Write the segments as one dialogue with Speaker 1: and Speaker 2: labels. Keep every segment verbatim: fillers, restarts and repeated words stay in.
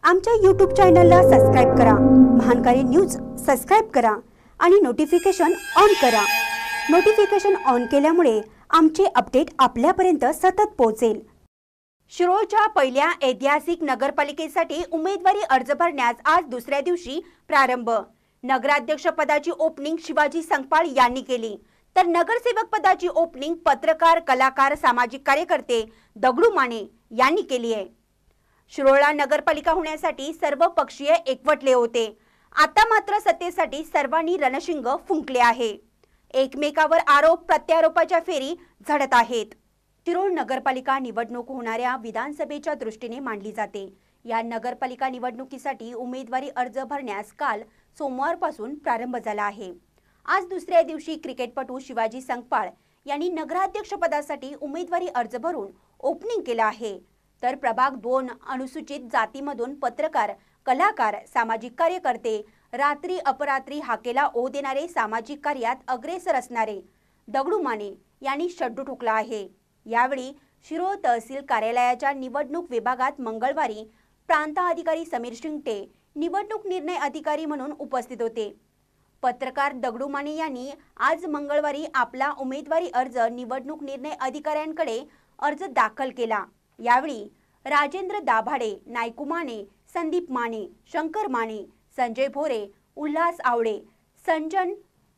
Speaker 1: आमच्या यूट्यूब चॅनलला सबस्क्राइब करा, महानकारी न्यूज सबस्क्राइब करा आणि नोटिफिकेशन ऑन करा। नोटिफिकेशन ऑन केल्यामुळे आमचे अपडेट आपल्यापर्यंत सतत पोहोचेल। शिरोळच्या पहिल्या ऐतिहासिक नगरपालिकेसाठी उमेदवारी अर्ज भरण्यास आज दुसऱ्या दिवशी प्रारंभ। नगराध्यक्ष पदाची ओपनिंग शिवाजी संकपाळ यांनी केली, तर नगरसेवक पदाची ओपनिंग पत्रकार, कलाकार, सामाजिक कार्यकर्ते दगडू माने यांनी केली आहे। शिरोळला नगरपालिका होण्यासाठी सर्व पक्षीय एकवटले होते। आता मात्र सत्तेसाठी सर्वांनी रणशिंग फुंकले आहे। एकमेकावर आरोप प्रत्यारोपाच्या फेरी झडत आहेत। शिरोळ नगरपालिका निवडणूक होणाऱ्या विधानसभेच्या दृष्टीने मांडली जाते। या नगरपालिका निवडणुकीसाठी उमेदवारी अर्ज भरण्यास काल सोमवारपासून प्रारंभ झाला आहे। आज दुसऱ्या दिवशी क्रिकेटपटू शिवाजी संकपाळ यांनी नगराध्यक्ष पदासाठी उमेदवारी अर्ज भरून ओपनिंग केलं आहे, तर प्रभाग दोन अनुसूचित जातीमधून पत्रकार, कलाकार, सामाजिक कार्यकर्ते, रात्री अपरात्री हाकेला ओ देणारे, सामाजिक कार्यात अग्रेसर असणारे दगडू माने यांनी शड्डू ठोकला आहे। यावेळी शिरोळ तहसील कार्यालयाच्या निवडणूक विभागात मंगळवारी प्रांत अधिकारी समीर शिंगटे निवडणूक निर्णय अधिकारी म्हणून उपस्थित होते। पत्रकार दगडू माने यांनी आज मंगळवारी आपला उमेदवारी अर्ज निवडणूक निर्णय अधिकाऱ्यांकडे अर्ज दाखल केला। यावेळी राजेंद्र दाभाडे, नायकू माने, संदीप माने, शंकर माने, संजय भोरे, उल्हास आवडे, संजन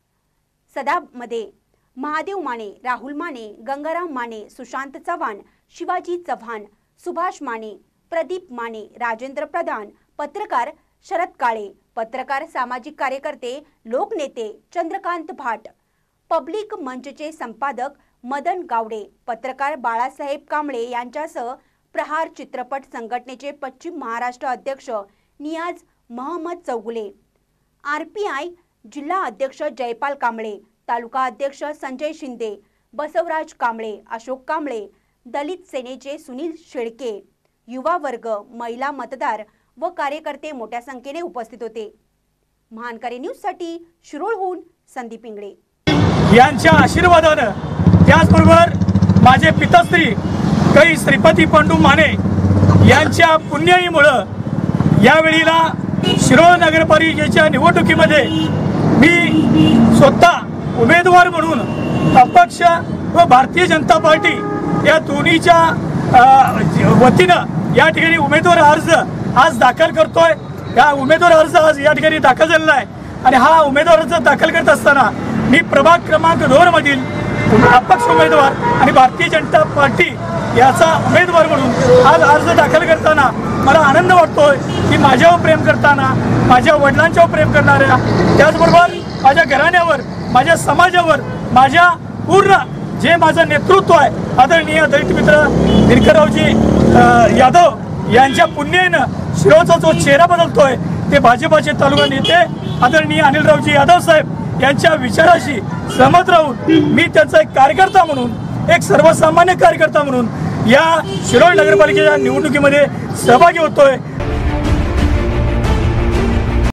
Speaker 1: सदामध्ये, महादेव माने, राहुल माने, गंगाराम माने, सुशांत चव्हाण, शिवाजी चव्हाण, सुभाष माने, प्रदीप माने, राजेंद्र प्रधान, पत्रकार शरद काळे, पत्रकार, सामाजिक कार्यकर्ते, लोकनेते चंद्रकांत भाट, पब्लिक मंचचे संपादक मदन गावडे, पत्रकार बाळासाहेब कांबळे यांच्यासह प्रहार चित्रपट संघटनेचे पश्चिम महाराष्ट्र अध्यक्ष नियाज महम्मद चौगुले, आरपीआय जिल्हा अध्यक्ष जयपाल कांबळे, तालुका अध्यक्ष संजय शिंदे, बसवराज कांबळे, अशोक कांबळे, दलित सेनेचे सुनील शेळके, युवा वर्ग, महिला मतदार व कार्यकर्ते मोठ्या संख्येने उपस्थित होते। महानकारी न्यूज साठी शिरोळहून संदीप इंगळे
Speaker 2: यांच्या आशीर्वादाने, त्याचबरोबर माझे पिताश्री कै श्रीपती पंडू माने यांच्या पुण्याईमुळे यावेळीला शिरोळ नगरपालिकेच्या निवडणुकीमध्ये मी स्वतः उमेदवार म्हणून अपक्ष व भारतीय जनता पार्टी या दोन्हीच्या वतीनं या ठिकाणी उमेदवार अर्ज आज दाखल करतोय। या उमेदवार अर्ज आज या ठिकाणी दाखल झालेला आहे आणि हा उमेदवार अर्ज दाखल करत असताना मी प्रभाग क्रमांक दोन मधील अपक्ष उमेदवार आणि भारतीय जनता पार्टी याचा उमेदवार म्हणून आज अर्ज दाखल करताना मला आनंद वाटतोय की माझ्यावर प्रेम करताना, माझ्या वडिलांच्यावर प्रेम करणाऱ्या, त्याचबरोबर माझ्या घराण्यावर, माझ्या समाजावर, माझ्या पूर्ण जे माझं नेतृत्व आहे आदरणीय दलित मित्र दिनकररावजी यादव यांच्या पुण्याईनं शिरोळचा जो चेहरा बदलतोय ते भाजपाचे तालुका नेते आदरणीय अनिलरावजी यादव साहेब यांच्या विचाराशी सहमत राहून मी त्यांचा एक कार्यकर्ता म्हणून, एक सर्वसामान्य कार्यकर्ता म्हणून या शिरोळ नगरपालिकेच्या निवडणुकीमध्ये सहभागी होतोय।